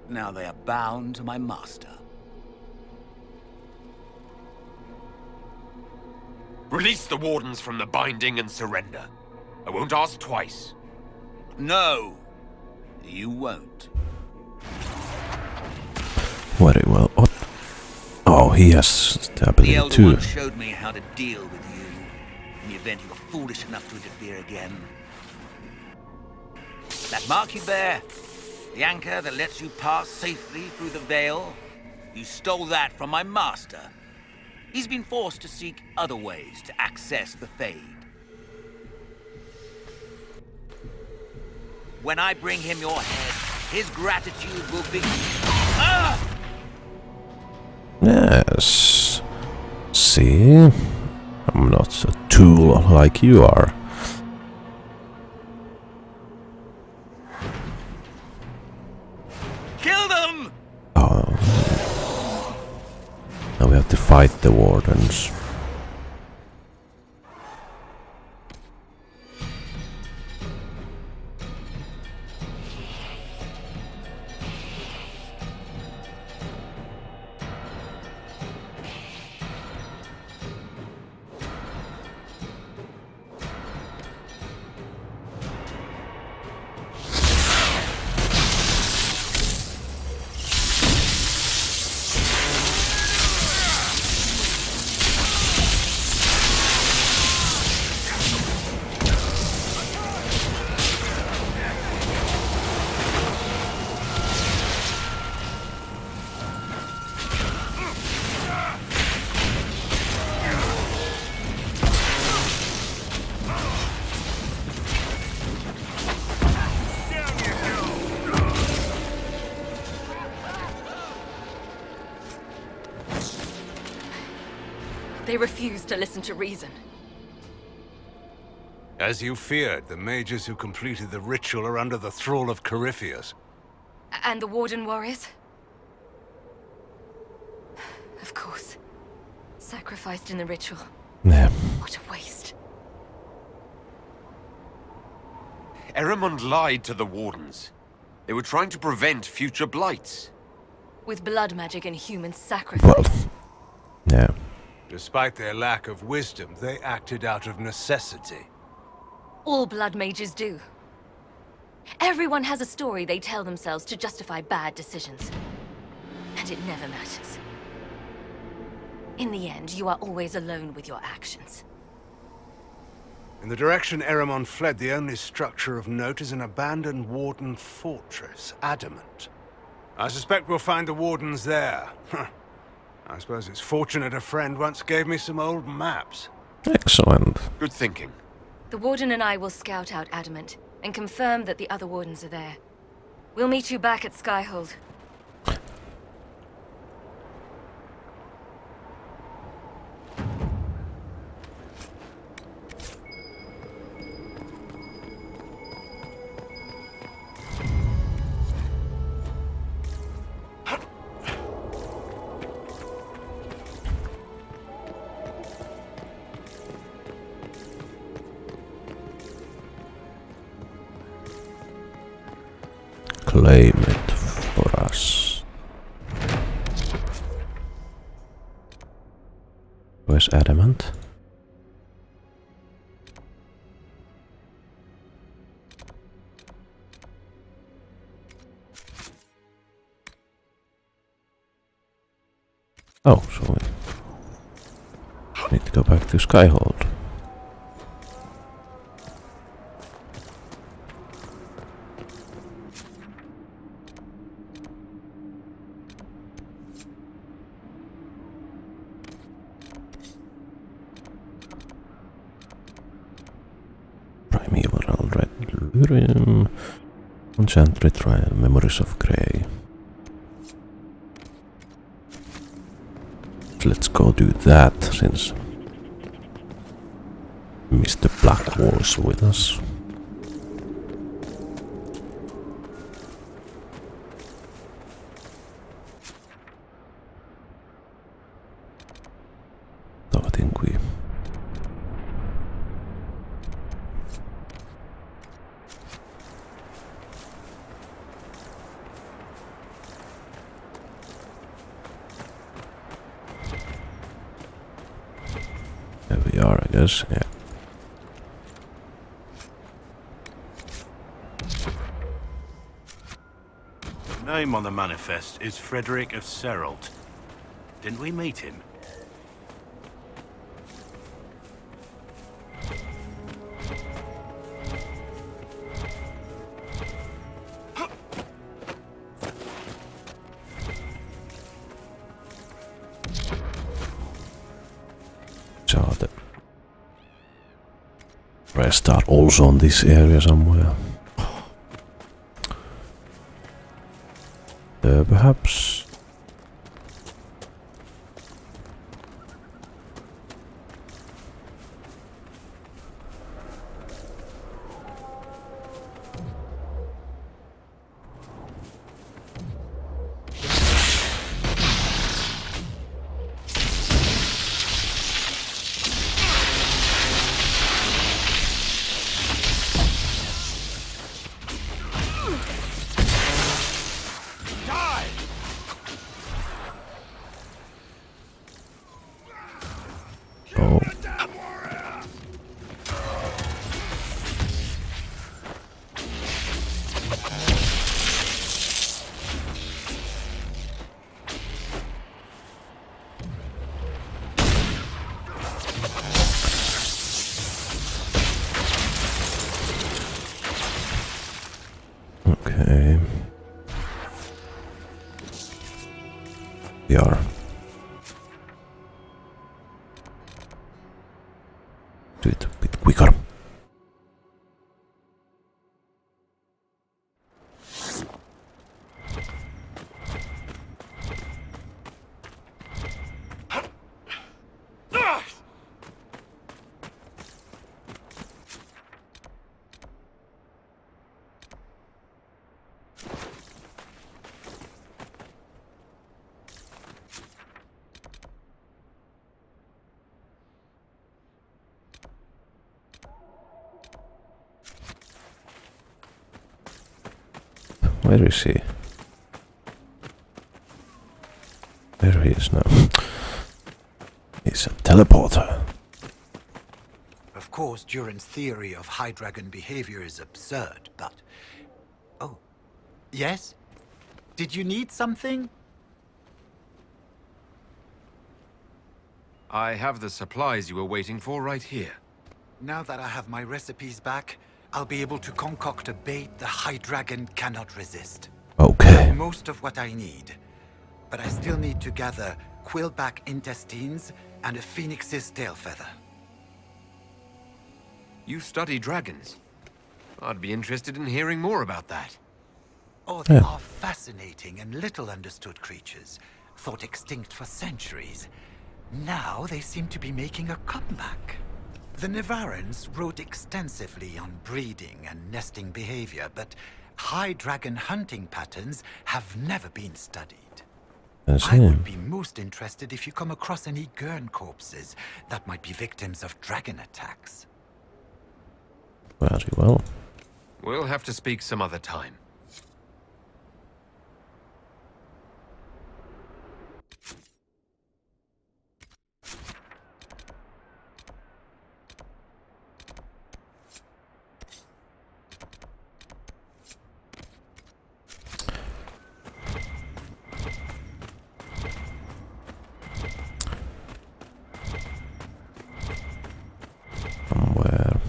Now they are bound to my master. Release the Wardens from the binding and surrender. I won't ask twice. No, you won't. Very well. What? Oh, he has the ability The Elder too. One showed me how to deal with you, in the event you were foolish enough to interfere again. That mark you bear, the anchor that lets you pass safely through the veil, you stole that from my master. He's been forced to seek other ways to access the Fade. When I bring him your head, his gratitude will be... Ah! Yes. See? I'm not a tool like you are. Kill them! Oh. Now we have to fight the Wardens. They refuse to listen to reason. As you feared, the mages who completed the ritual are under the thrall of Corypheus. And the Warden warriors? Of course. Sacrificed in the ritual. Yeah. What a waste. Eramond lied to the Wardens. They were trying to prevent future blights. With blood magic and human sacrifice. Well. Yeah. Despite their lack of wisdom, they acted out of necessity. All blood mages do. Everyone has a story they tell themselves to justify bad decisions. And it never matters. In the end, you are always alone with your actions. In the direction Eramond fled, the only structure of note is an abandoned Warden fortress, Adamant. I suspect we'll find the Wardens there. I suppose it's fortunate a friend once gave me some old maps. Excellent. Good thinking. The Warden and I will scout out Adamant and confirm that the other Wardens are there. We'll meet you back at Skyhold. Claim it for us. Where's Adamant? Oh, so we need to go back to Skyhold. Primeval Red Lyrium, Enchanted Trial, Memories of Grey. Let's go do that, since Mr. Blackwall is with us. So I think we... There we are, I guess. Yeah. The name on the manifest is Frederick of Seralt. Didn't we meet him? So the rest are also on this area somewhere. Perhaps. Oh. Okay. We are. Do it a bit quicker. Where is he? There he is now. He's a teleporter. Of course, Durin's theory of High Dragon behavior is absurd, but... Oh. Yes? Did you need something? I have the supplies you were waiting for right here. Now that I have my recipes back, I'll be able to concoct a bait the High Dragon cannot resist. Okay. Most of what I need. But I still need to gather quillback intestines and a phoenix's tail feather. You study dragons. I'd be interested in hearing more about that. Oh, they are fascinating and little understood creatures, thought extinct for centuries. Now they seem to be making a comeback. The Nevarrans wrote extensively on breeding and nesting behavior, but High Dragon hunting patterns have never been studied. I would be most interested if you come across any Gurn corpses that might be victims of dragon attacks. Very well. We'll have to speak some other time. Somewhere.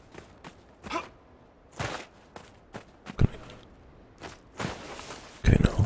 Okay, no.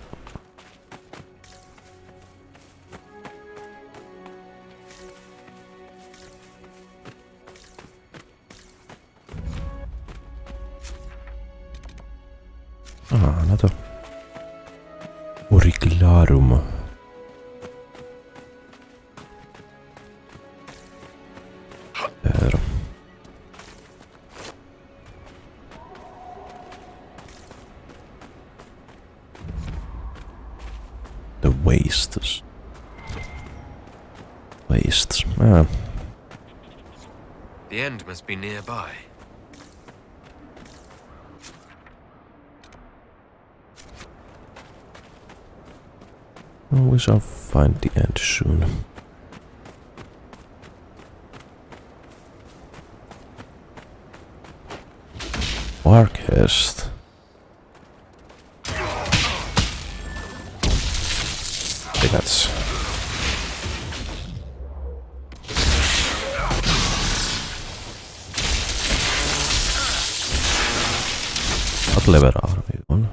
Ah, another Auricularum. There. The wastes. Wastes. Ah. The end must be nearby. We shall find the end soon. chest. Okay, that's... What level are we on?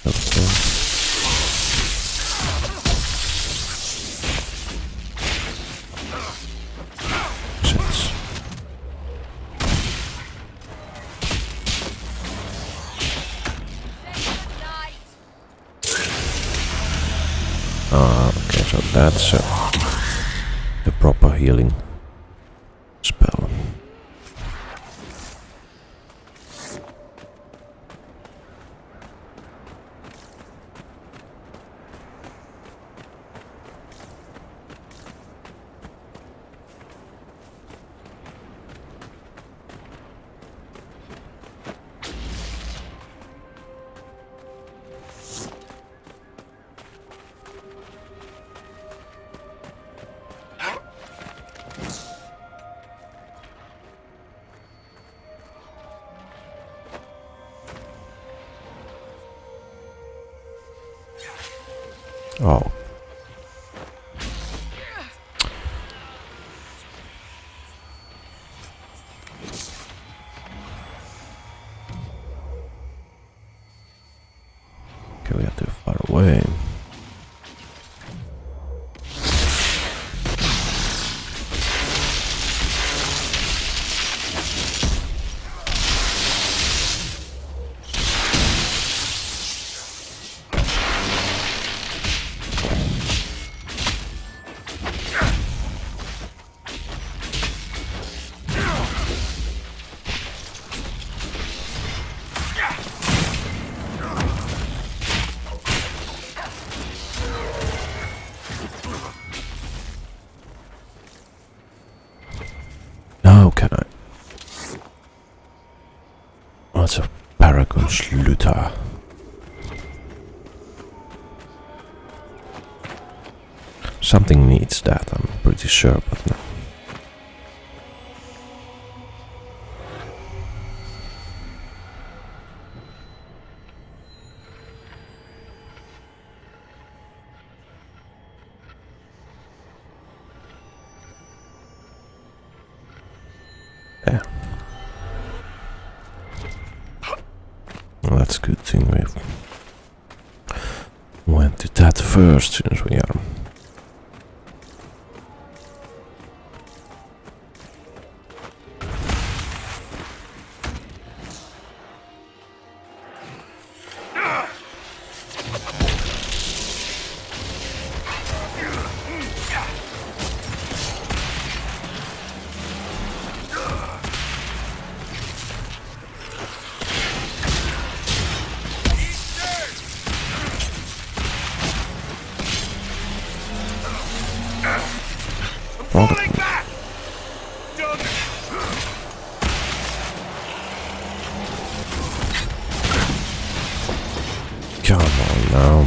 Okay, so that's the proper healing spell. Oh. Okay, we are too far away. Now can I? What's a Paragon's Luther? Something needs that, I'm pretty sure, but no. Yeah. Well, that's a good thing we went to that first, since we are... Come on now.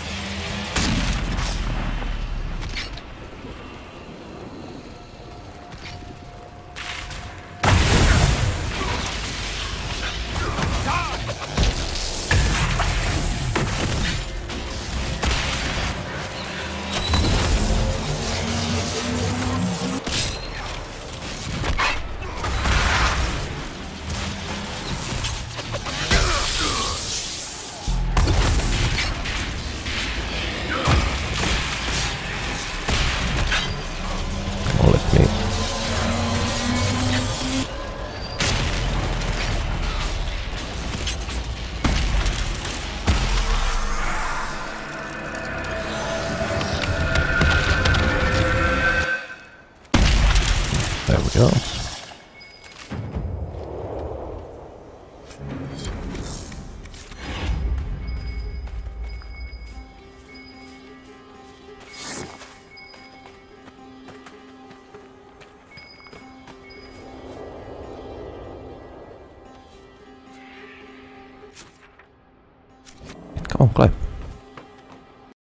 There we go. Come on, climb.